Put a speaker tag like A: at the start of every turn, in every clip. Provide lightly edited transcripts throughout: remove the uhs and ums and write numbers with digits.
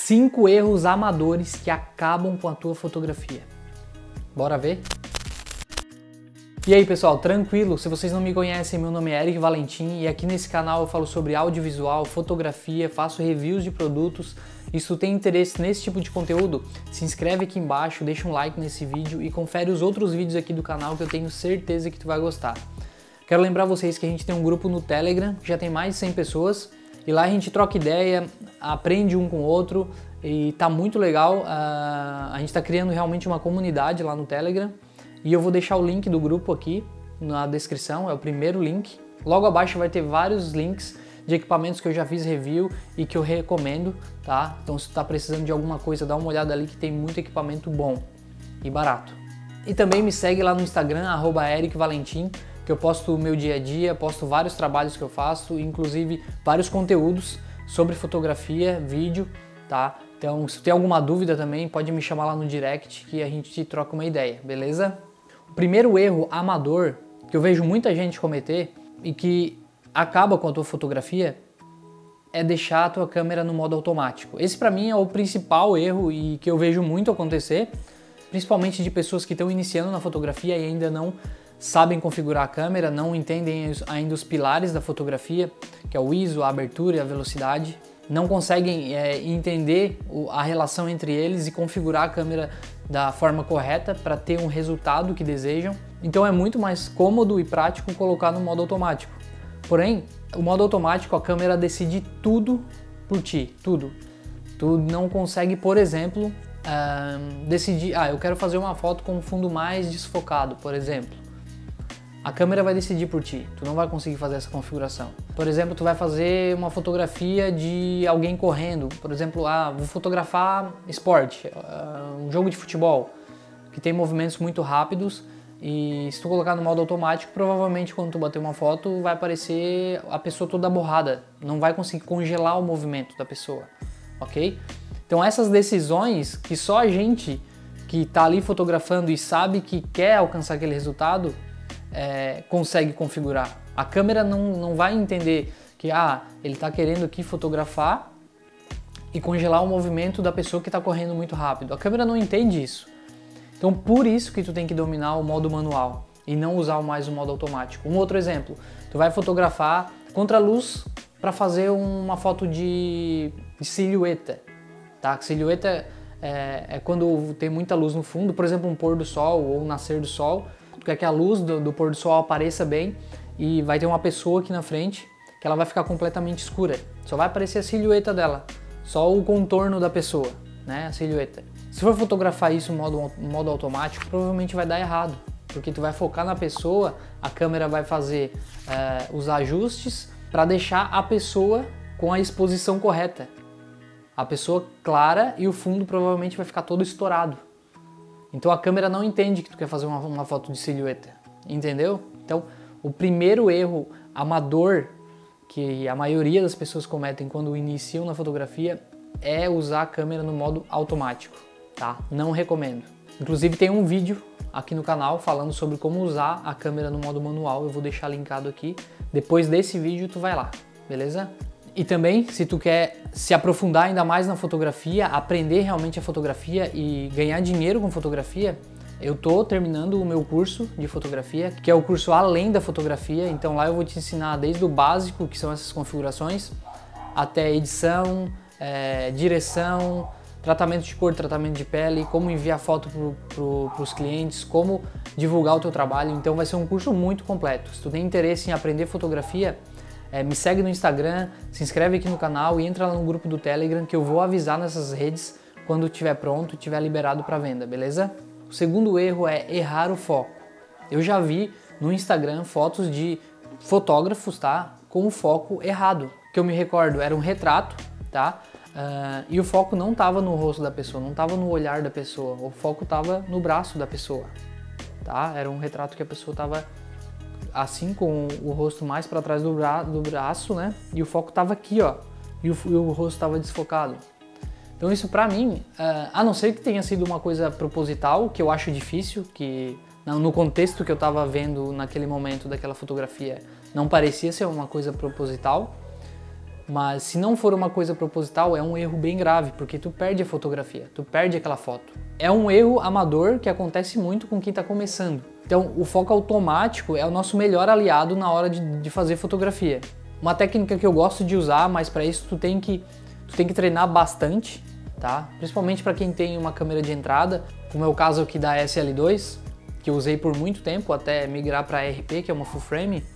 A: 5 erros amadores que acabam com a tua fotografia. Bora ver? E aí pessoal, tranquilo? Se vocês não me conhecem, meu nome é Eric Valentim e aqui nesse canal eu falo sobre audiovisual, fotografia, faço reviews de produtos. E se tu tem interesse nesse tipo de conteúdo, se inscreve aqui embaixo, deixa um like nesse vídeo e confere os outros vídeos aqui do canal que eu tenho certeza que tu vai gostar. Quero lembrar vocês que a gente tem um grupo no Telegram, que já tem mais de 100 pessoas, e lá a gente troca ideia, aprende um com o outro e tá muito legal. A gente tá criando realmente uma comunidade lá no Telegram. E eu vou deixar o link do grupo aqui na descrição, é o primeiro link. Logo abaixo vai ter vários links de equipamentos que eu já fiz review e que eu recomendo, tá? Então se tu tá precisando de alguma coisa, dá uma olhada ali que tem muito equipamento bom e barato. E também me segue lá no Instagram, @ericvalentim, que eu posto o meu dia a dia, posto vários trabalhos que eu faço, inclusive vários conteúdos sobre fotografia, vídeo, tá? Então se tu tem alguma dúvida também, pode me chamar lá no direct que a gente troca uma ideia, beleza? O primeiro erro amador que eu vejo muita gente cometer e que acaba com a tua fotografia é deixar a tua câmera no modo automático. Esse para mim é o principal erro e que eu vejo muito acontecer, principalmente de pessoas que estão iniciando na fotografia e ainda não sabem configurar a câmera, não entendem ainda os pilares da fotografia, que é o ISO, a abertura e a velocidade, não conseguem entender a relação entre eles e configurar a câmera da forma correta para ter um resultado que desejam. Então é muito mais cômodo e prático colocar no modo automático. Porém, o modo automático, a câmera decide tudo por ti, tudo. Tu não consegue, por exemplo, decidir, eu quero fazer uma foto com um fundo mais desfocado, por exemplo. A câmera vai decidir por ti, tu não vai conseguir fazer essa configuração. Por exemplo, tu vai fazer uma fotografia de alguém correndo, por exemplo, vou fotografar esporte, um jogo de futebol, que tem movimentos muito rápidos e se tu colocar no modo automático, provavelmente quando tu bater uma foto vai aparecer a pessoa toda borrada, não vai conseguir congelar o movimento da pessoa, ok? Então essas decisões que só a gente que tá ali fotografando e sabe que quer alcançar aquele resultado, consegue configurar. A câmera não vai entender que ele está querendo aqui fotografar e congelar o movimento da pessoa que está correndo muito rápido. A câmera não entende isso. Então por isso que tu tem que dominar o modo manual e não usar mais o modo automático. Um outro exemplo, tu vai fotografar contra a luz para fazer uma foto de silhueta. Tá? Silhueta é quando tem muita luz no fundo, por exemplo um pôr do sol ou um nascer do sol. Tu quer que a luz do pôr do sol apareça bem e vai ter uma pessoa aqui na frente que ela vai ficar completamente escura. Só vai aparecer a silhueta dela, só o contorno da pessoa, né? A silhueta. Se for fotografar isso no modo automático, provavelmente vai dar errado, porque tu vai focar na pessoa, a câmera vai fazer os ajustes para deixar a pessoa com a exposição correta. A pessoa clara e o fundo provavelmente vai ficar todo estourado. Então a câmera não entende que tu quer fazer uma foto de silhueta, entendeu? Então o primeiro erro amador que a maioria das pessoas cometem quando iniciam na fotografia é usar a câmera no modo automático, tá? Não recomendo. Inclusive tem um vídeo aqui no canal falando sobre como usar a câmera no modo manual, eu vou deixar linkado aqui. Depois desse vídeo tu vai lá, beleza? E também, se tu quer se aprofundar ainda mais na fotografia, aprender realmente a fotografia e ganhar dinheiro com fotografia, eu tô terminando o meu curso de fotografia, que é o curso Além da Fotografia. Então lá eu vou te ensinar desde o básico, que são essas configurações, até edição, direção, tratamento de cor, tratamento de pele, como enviar foto pros clientes, como divulgar o teu trabalho. Então vai ser um curso muito completo. Se tu tem interesse em aprender fotografia, me segue no Instagram, se inscreve aqui no canal e entra lá no grupo do Telegram que eu vou avisar nessas redes quando estiver pronto, estiver liberado para venda, beleza? O segundo erro é errar o foco. Eu já vi no Instagram fotos de fotógrafos, tá? Com o foco errado. Que eu me recordo era um retrato, tá? E o foco não estava no rosto da pessoa, não estava no olhar da pessoa, o foco estava no braço da pessoa, tá? Era um retrato que a pessoa estava assim, com o rosto mais para trás do braço, né? E o foco tava aqui, ó. E o rosto tava desfocado. Então isso pra mim, a não ser que tenha sido uma coisa proposital, que eu acho difícil, que no contexto que eu tava vendo naquele momento daquela fotografia, não parecia ser uma coisa proposital. Mas se não for uma coisa proposital, é um erro bem grave, porque tu perde a fotografia, tu perde aquela foto. É um erro amador que acontece muito com quem está começando. Então, o foco automático é o nosso melhor aliado na hora de fazer fotografia. Uma técnica que eu gosto de usar, mas para isso tu tem que treinar bastante, tá? Principalmente para quem tem uma câmera de entrada, como é o caso aqui da SL2, que eu usei por muito tempo até migrar para a RP, que é uma full frame.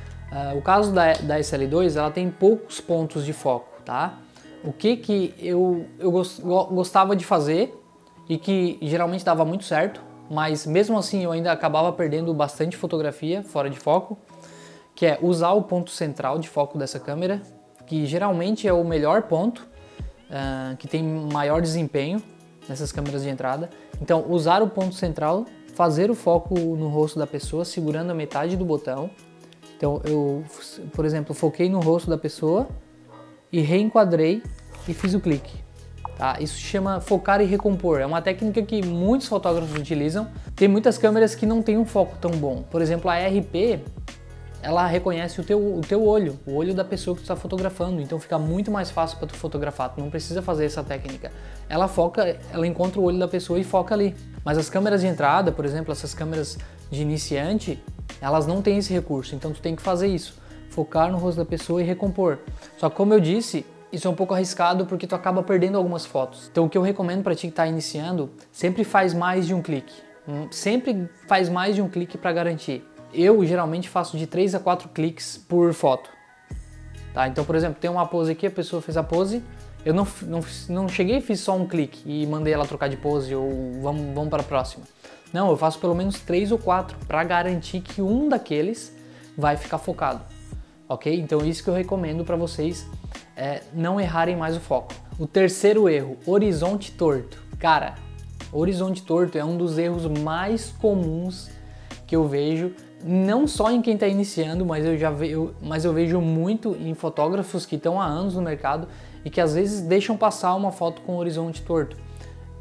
A: O caso da SL2, ela tem poucos pontos de foco, tá? O que eu gostava de fazer e que geralmente dava muito certo, mas mesmo assim eu ainda acabava perdendo bastante fotografia fora de foco, que é usar o ponto central de foco dessa câmera, que geralmente é o melhor ponto, que tem maior desempenho nessas câmeras de entrada. Então, usar o ponto central, fazer o foco no rosto da pessoa segurando a metade do botão. Então eu, por exemplo, foquei no rosto da pessoa e reenquadrei e fiz o clique. Tá? Isso se chama focar e recompor. É uma técnica que muitos fotógrafos utilizam. Tem muitas câmeras que não têm um foco tão bom. Por exemplo, a RP, ela reconhece o teu olho, o olho da pessoa que tu está fotografando. Então fica muito mais fácil para tu fotografar. Tu não precisa fazer essa técnica. Ela foca, ela encontra o olho da pessoa e foca ali. Mas as câmeras de entrada, por exemplo, essas câmeras de iniciante, elas não têm esse recurso, então tu tem que fazer isso, focar no rosto da pessoa e recompor. Só que como eu disse, isso é um pouco arriscado porque tu acaba perdendo algumas fotos. Então o que eu recomendo para ti que está iniciando, sempre faz mais de um clique. Sempre faz mais de um clique para garantir. Eu geralmente faço de 3 a 4 cliques por foto. Tá? Então, por exemplo, tem uma pose aqui, a pessoa fez a pose, eu não cheguei e fiz só um clique e mandei ela trocar de pose ou vamos para a próxima. Não, eu faço pelo menos 3 ou 4 para garantir que um daqueles vai ficar focado, ok? Então isso que eu recomendo para vocês não errarem mais o foco. O terceiro erro, horizonte torto. Cara, horizonte torto é um dos erros mais comuns que eu vejo, não só em quem está iniciando, mas eu vejo muito em fotógrafos que estão há anos no mercado e que às vezes deixam passar uma foto com horizonte torto.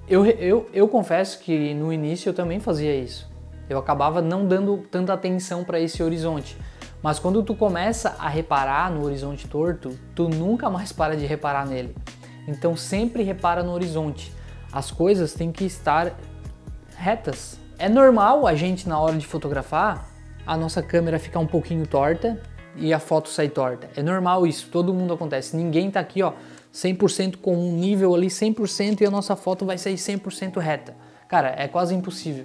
A: Eu confesso que no início eu também fazia isso. Eu acabava não dando tanta atenção para esse horizonte. Mas quando tu começa a reparar no horizonte torto, tu nunca mais para de reparar nele. Então sempre repara no horizonte. As coisas têm que estar retas. É normal a gente, na hora de fotografar, a nossa câmera ficar um pouquinho torta e a foto sair torta. É normal isso, todo mundo acontece. Ninguém tá aqui, ó, 100% com um nível ali 100% e a nossa foto vai sair 100% reta. Cara, é quase impossível.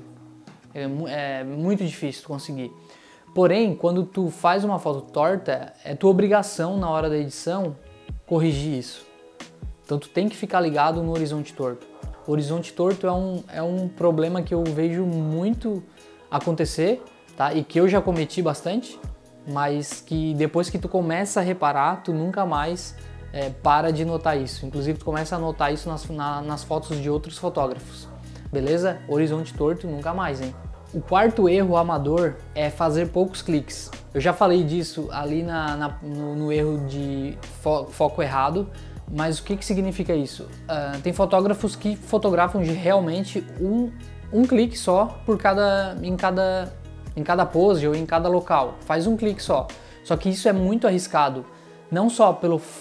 A: É muito difícil conseguir. Porém, quando tu faz uma foto torta, é tua obrigação na hora da edição corrigir isso. Então tu tem que ficar ligado no horizonte torto. O horizonte torto é um problema que eu vejo muito acontecer, tá? E que eu já cometi bastante, mas que depois que tu começa a reparar, tu nunca mais para de notar isso. Inclusive tu começa a notar isso nas fotos de outros fotógrafos. Beleza? Horizonte torto nunca mais, hein? O quarto erro amador é fazer poucos cliques. Eu já falei disso ali no erro de foco errado, mas o que significa isso? Tem fotógrafos que fotografam de realmente um clique só em cada pose ou em cada local. Faz um clique só. Só que isso é muito arriscado, não só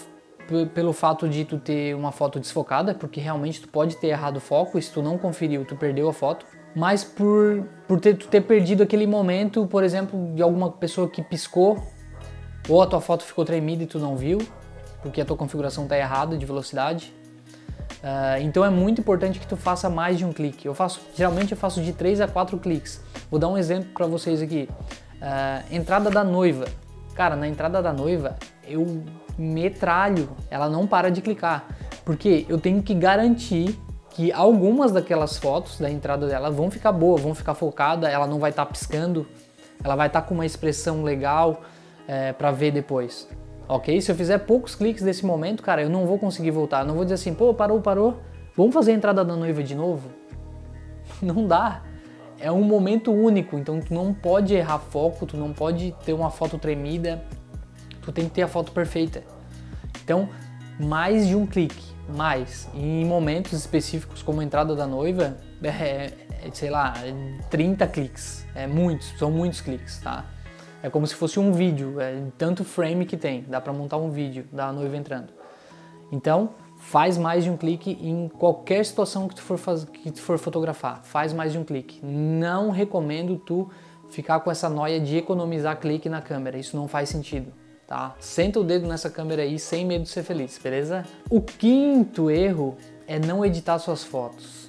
A: pelo fato de tu ter uma foto desfocada, porque realmente tu pode ter errado o foco, e se tu não conferiu, tu perdeu a foto, mas por tu ter perdido aquele momento, por exemplo, de alguma pessoa que piscou, ou a tua foto ficou tremida e tu não viu, porque a tua configuração está errada de velocidade. Então é muito importante que tu faça mais de um clique. Geralmente eu faço de 3 a 4 cliques. Vou dar um exemplo para vocês aqui. Entrada da noiva. Cara, na entrada da noiva eu metralho, ela não para de clicar, porque eu tenho que garantir que algumas daquelas fotos da entrada dela vão ficar boas, vão ficar focadas, ela não vai estar piscando, ela vai estar com uma expressão legal para ver depois. Ok? Se eu fizer poucos cliques nesse momento, cara, eu não vou conseguir voltar. Eu não vou dizer assim, pô, parou. Vamos fazer a entrada da noiva de novo? Não dá. É um momento único, então tu não pode errar foco, tu não pode ter uma foto tremida, tu tem que ter a foto perfeita. Então, mais de um clique, mais. Em momentos específicos, como a entrada da noiva, sei lá, 30 cliques. São muitos cliques, tá? É como se fosse um vídeo, tanto frame que tem, dá para montar um vídeo da noiva entrando. Então, faz mais de um clique em qualquer situação que tu for fotografar, faz mais de um clique. Não recomendo tu ficar com essa noia de economizar clique na câmera, isso não faz sentido, tá? Senta o dedo nessa câmera aí sem medo de ser feliz, beleza? O quinto erro é não editar suas fotos.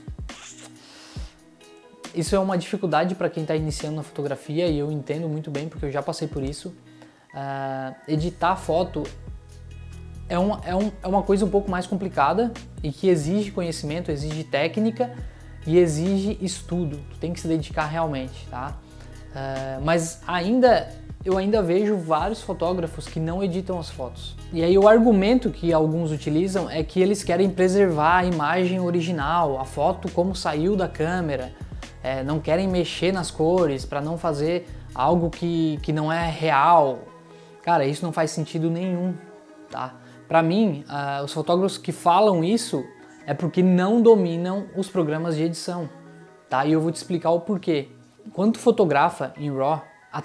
A: Isso é uma dificuldade para quem está iniciando na fotografia e eu entendo muito bem porque eu já passei por isso. Editar foto é uma coisa um pouco mais complicada e que exige conhecimento, exige técnica e exige estudo. Tu tem que se dedicar realmente, tá? Mas eu ainda vejo vários fotógrafos que não editam as fotos. E aí o argumento que alguns utilizam é que eles querem preservar a imagem original, a foto como saiu da câmera. Não querem mexer nas cores para não fazer algo que não é real. Cara, isso não faz sentido nenhum, tá? Para mim, os fotógrafos que falam isso é porque não dominam os programas de edição, tá? E eu vou te explicar o porquê. Quando tu fotografa em RAW,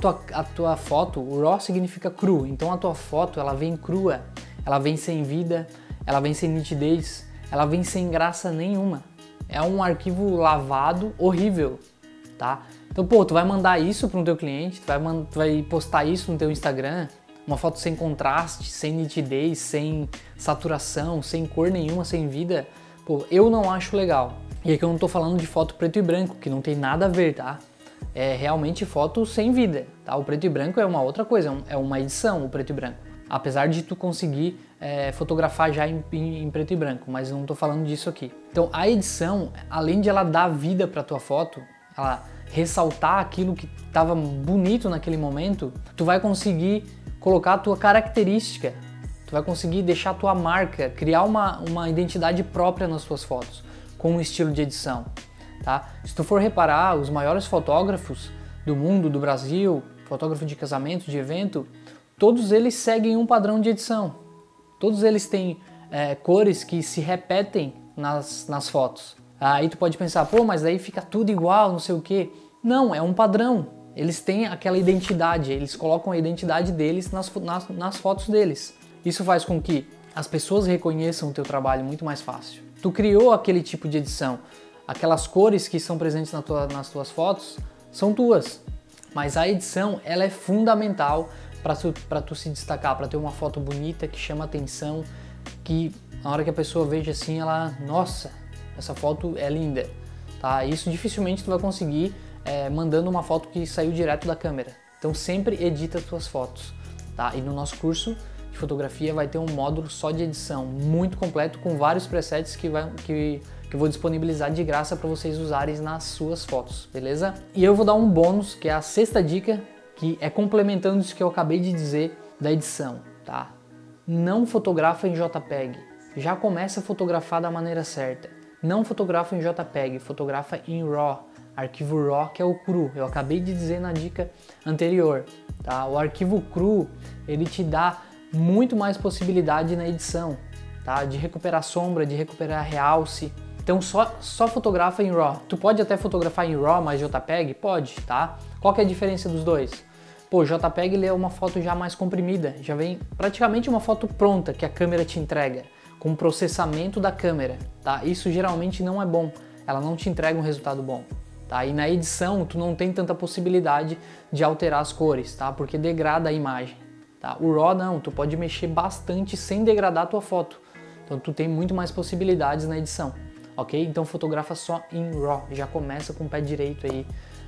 A: a tua foto, o RAW significa cru, então a tua foto ela vem crua, ela vem sem vida, ela vem sem nitidez, ela vem sem graça nenhuma. É um arquivo lavado, horrível, tá? Então, pô, tu vai mandar isso para um teu cliente, tu vai postar isso no teu Instagram, uma foto sem contraste, sem nitidez, sem saturação, sem cor nenhuma, sem vida, pô, eu não acho legal. E aqui eu não tô falando de foto preto e branco, que não tem nada a ver, tá? É realmente foto sem vida, tá? O preto e branco é uma outra coisa, é uma edição, o preto e branco. Apesar de tu conseguir fotografar já em preto e branco, mas não estou falando disso aqui. Então a edição, além de ela dar vida para tua foto, ela ressaltar aquilo que estava bonito naquele momento, tu vai conseguir colocar a tua característica, tu vai conseguir deixar a tua marca, criar uma identidade própria nas tuas fotos, com um estilo de edição, tá? Se tu for reparar, os maiores fotógrafos do mundo, do Brasil, fotógrafo de casamento, de evento, todos eles seguem um padrão de edição. Todos eles têm cores que se repetem nas fotos. Aí tu pode pensar, pô, mas daí fica tudo igual, não sei o quê. Não, é um padrão. Eles têm aquela identidade, eles colocam a identidade deles nas fotos deles. Isso faz com que as pessoas reconheçam o teu trabalho muito mais fácil. Tu criou aquele tipo de edição, aquelas cores que são presentes nas tuas fotos são tuas. Mas a edição, ela é fundamental para tu se destacar, para ter uma foto bonita que chama atenção, que na hora que a pessoa veja assim, ela, nossa, essa foto é linda, tá? Isso dificilmente tu vai conseguir mandando uma foto que saiu direto da câmera. Então sempre edita as tuas fotos, tá? E no nosso curso de fotografia vai ter um módulo só de edição, muito completo, com vários presets que eu vou disponibilizar de graça para vocês usarem nas suas fotos, beleza? E eu vou dar um bônus, que é a sexta dica, que é complementando isso que eu acabei de dizer da edição, tá? Não fotografa em JPEG, já começa a fotografar da maneira certa. Não fotografa em JPEG, fotografa em RAW, arquivo RAW que é o cru, eu acabei de dizer na dica anterior, tá? O arquivo cru, ele te dá muito mais possibilidade na edição, tá? De recuperar sombra, de recuperar realce. Então só fotografa em RAW. Tu pode até fotografar em RAW mais JPEG? Pode, tá? Qual que é a diferença dos dois? Pô, JPEG ele é uma foto já mais comprimida, já vem praticamente uma foto pronta que a câmera te entrega, com processamento da câmera, tá? Isso geralmente não é bom, ela não te entrega um resultado bom, tá? E na edição tu não tem tanta possibilidade de alterar as cores, tá? Porque degrada a imagem, tá? O RAW não, tu pode mexer bastante sem degradar a tua foto, então tu tem muito mais possibilidades na edição, ok? Então fotografa só em RAW, já começa com o pé direito aí,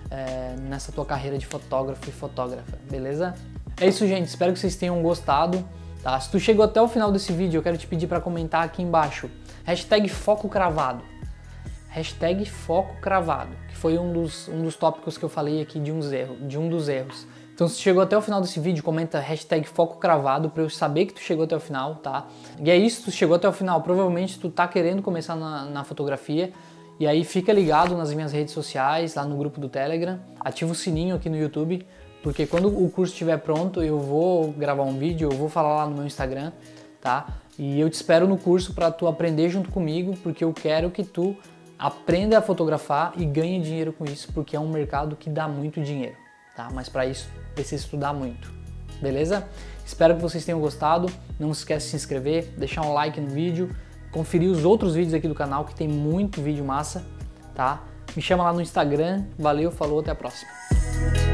A: nessa tua carreira de fotógrafo e fotógrafa, beleza? É isso, gente, espero que vocês tenham gostado, tá? Se tu chegou até o final desse vídeo, eu quero te pedir para comentar aqui embaixo, hashtag foco cravado, hashtag foco cravado, que foi um dos tópicos que eu falei aqui de um dos erros. Então se chegou até o final desse vídeo, comenta hashtag foco cravado para eu saber que tu chegou até o final, tá? E é isso, tu chegou até o final, provavelmente tu tá querendo começar na fotografia. E aí fica ligado nas minhas redes sociais, lá no grupo do Telegram, ativa o sininho aqui no YouTube, porque quando o curso estiver pronto eu vou gravar um vídeo, eu vou falar lá no meu Instagram, tá? E eu te espero no curso para tu aprender junto comigo, porque eu quero que tu aprenda a fotografar e ganhe dinheiro com isso, porque é um mercado que dá muito dinheiro, tá? tá? Mas para isso precisa estudar muito, beleza? Espero que vocês tenham gostado, não se esqueça de se inscrever, deixar um like no vídeo, conferir os outros vídeos aqui do canal que tem muito vídeo massa, tá? Me chama lá no Instagram, valeu, falou, até a próxima.